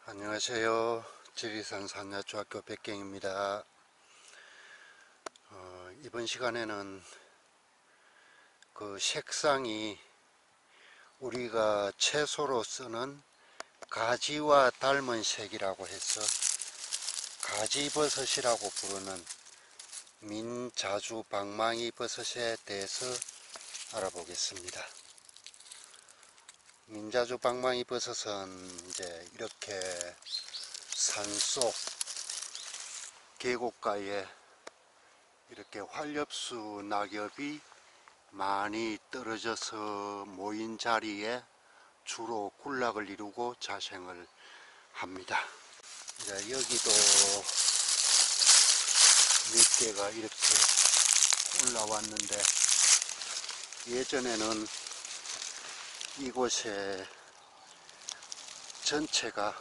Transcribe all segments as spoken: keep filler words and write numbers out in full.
안녕하세요. 지리산 산야초등학교 백경입니다. 어, 이번 시간에는 그 색상이 우리가 채소로 쓰는 가지와 닮은 색이라고 해서 가지버섯이라고 부르는 민자주 방망이 버섯에 대해서 알아보겠습니다. 민자주 방망이 버섯은 이제 이렇게 산속 계곡가에 이렇게 활엽수 낙엽이 많이 떨어져서 모인 자리에 주로 군락을 이루고 자생을 합니다. 이제 여기도 몇 개가 이렇게 올라왔는데, 예전에는 이곳에 전체가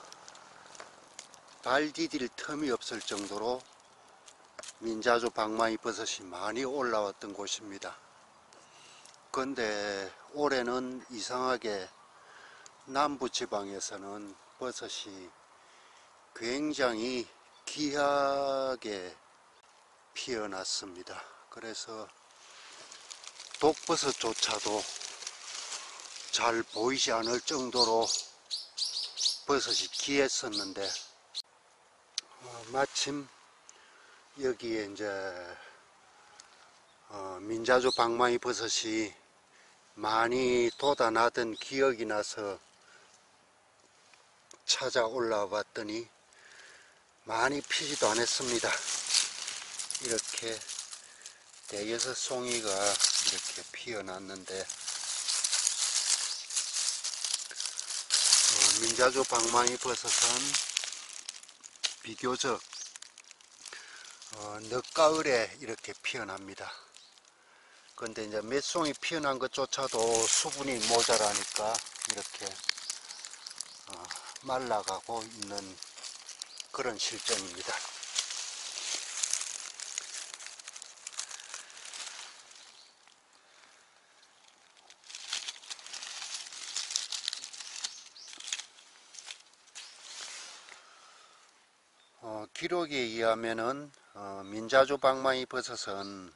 발 디딜 틈이 없을 정도로 민자주 방망이 버섯이 많이 올라왔던 곳입니다. 근데 올해는 이상하게 남부지방에서는 버섯이 굉장히 귀하게 피어났습니다. 그래서 독버섯조차도 잘 보이지 않을 정도로 버섯이 귀했었는데, 어, 마침 여기에 이제 어, 민자주 방망이 버섯이 많이 돋아나던 기억이 나서 찾아 올라와 봤더니 많이 피지도 않았습니다. 이렇게 대여섯 송이가 이렇게 피어났는데, 어, 민자주 방망이 버섯은 비교적 어, 늦가을에 이렇게 피어납니다. 근데 이제 몇 송이 피어난 것조차도 수분이 모자라니까 이렇게 어, 말라가고 있는 그런 실정입니다. 어, 기록에 의하면은 어, 민자주 방망이 버섯은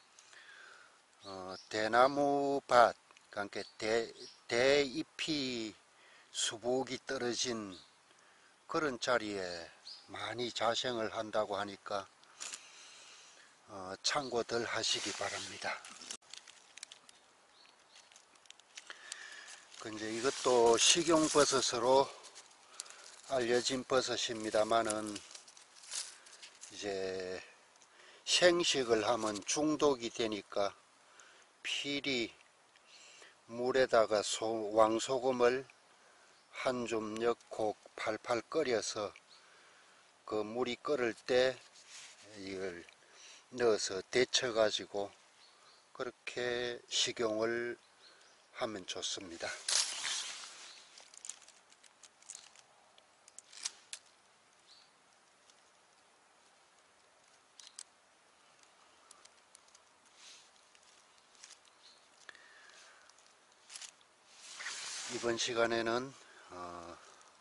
어, 대나무밭, 그러니까 대, 대잎이 수북이 떨어진 그런 자리에 많이 자생을 한다고 하니까 어, 참고들 하시기 바랍니다. 근데 이것도 식용버섯으로 알려진 버섯입니다만은 이제 생식을 하면 중독이 되니까 필히 물에다가 소, 왕소금을 한 줌 넣고 팔팔 끓여서 그 물이 끓을 때 이걸 넣어서 데쳐 가지고 그렇게 식용을 하면 좋습니다. 이번 시간에는 어,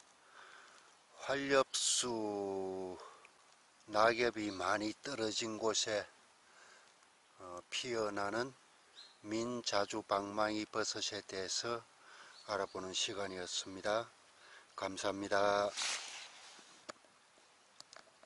활엽수 낙엽이 많이 떨어진 곳에 어, 피어나는 민자주 방망이 버섯에 대해서 알아보는 시간이었습니다. 감사합니다.